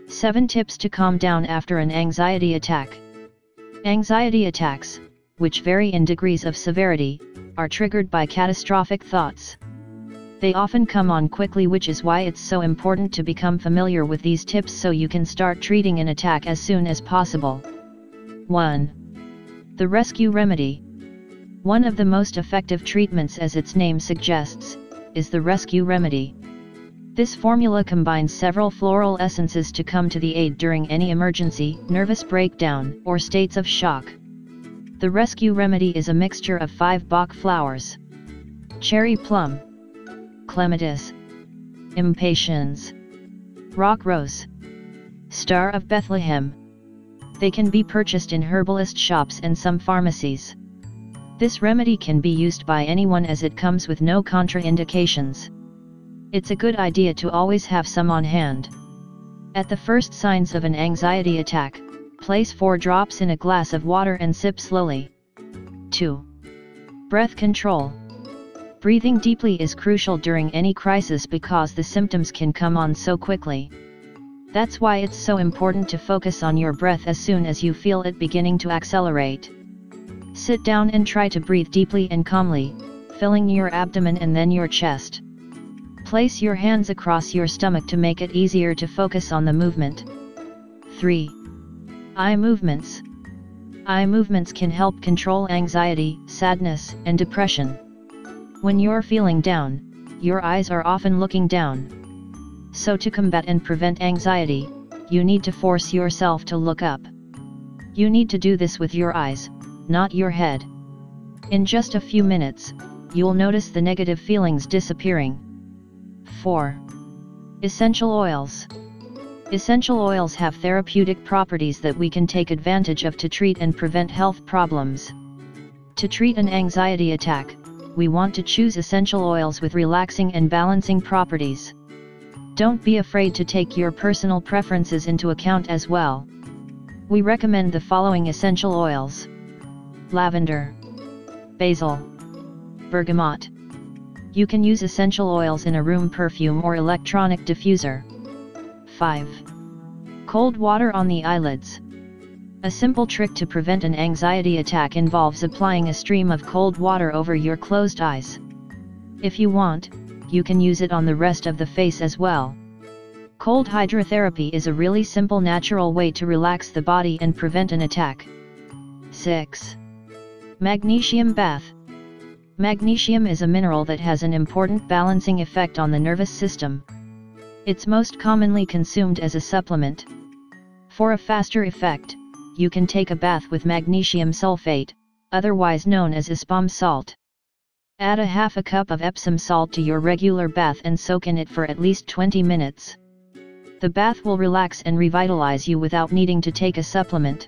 7 Tips to calm down after an anxiety attack. Anxiety attacks, which vary in degrees of severity, are triggered by catastrophic thoughts. They often come on quickly, which is why it's so important to become familiar with these tips so you can start treating an attack as soon as possible. 1. The rescue remedy. One of the most effective treatments, as its name suggests, is the rescue remedy. This formula combines several floral essences to come to the aid during any emergency, nervous breakdown, or states of shock. The rescue remedy is a mixture of 5 Bach flowers: cherry plum, Clematis, Impatiens, rock rose, star of Bethlehem. They can be purchased in herbalist shops and some pharmacies. This remedy can be used by anyone as it comes with no contraindications. It's a good idea to always have some on hand. At the first signs of an anxiety attack, place 4 drops in a glass of water and sip slowly. 2. Breath control. Breathing deeply is crucial during any crisis because the symptoms can come on so quickly. That's why it's so important to focus on your breath as soon as you feel it beginning to accelerate. Sit down and try to breathe deeply and calmly, filling your abdomen and then your chest. Place your hands across your stomach to make it easier to focus on the movement. 3. Eye movements. Eye movements can help control anxiety, sadness, and depression. When you're feeling down, your eyes are often looking down. So to combat and prevent anxiety, you need to force yourself to look up. You need to do this with your eyes, not your head. In just a few minutes, you'll notice the negative feelings disappearing. 4. Essential oils. Essential oils have therapeutic properties that we can take advantage of to treat and prevent health problems. To treat an anxiety attack, we want to choose essential oils with relaxing and balancing properties. Don't be afraid to take your personal preferences into account as well. We recommend the following essential oils: lavender, basil, bergamot. You can use essential oils in a room perfume or electronic diffuser. 5. Cold water on the eyelids. A simple trick to prevent an anxiety attack involves applying a stream of cold water over your closed eyes. If you want, you can use it on the rest of the face as well. Cold hydrotherapy is a really simple natural way to relax the body and prevent an attack. 6. Magnesium bath. Magnesium is a mineral that has an important balancing effect on the nervous system. It's most commonly consumed as a supplement. For a faster effect, you can take a bath with magnesium sulfate, otherwise known as Epsom salt. Add a half a cup of Epsom salt to your regular bath and soak in it for at least 20 minutes. The bath will relax and revitalize you without needing to take a supplement.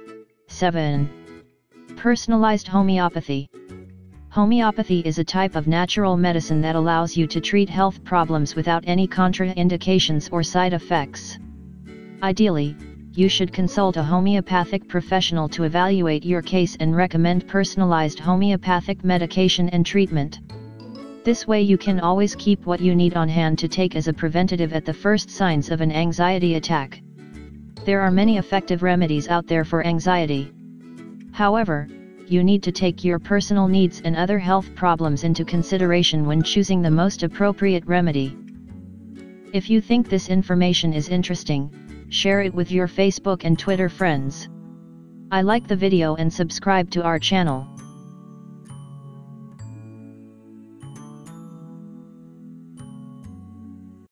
7. Personalized homeopathy. Homeopathy is a type of natural medicine that allows you to treat health problems without any contraindications or side effects. Ideally, you should consult a homeopathic professional to evaluate your case and recommend personalized homeopathic medication and treatment. This way you can always keep what you need on hand to take as a preventative at the first signs of an anxiety attack. There are many effective remedies out there for anxiety. However, you need to take your personal needs and other health problems into consideration when choosing the most appropriate remedy. If you think this information is interesting, share it with your Facebook and Twitter friends. I like the video and subscribe to our channel.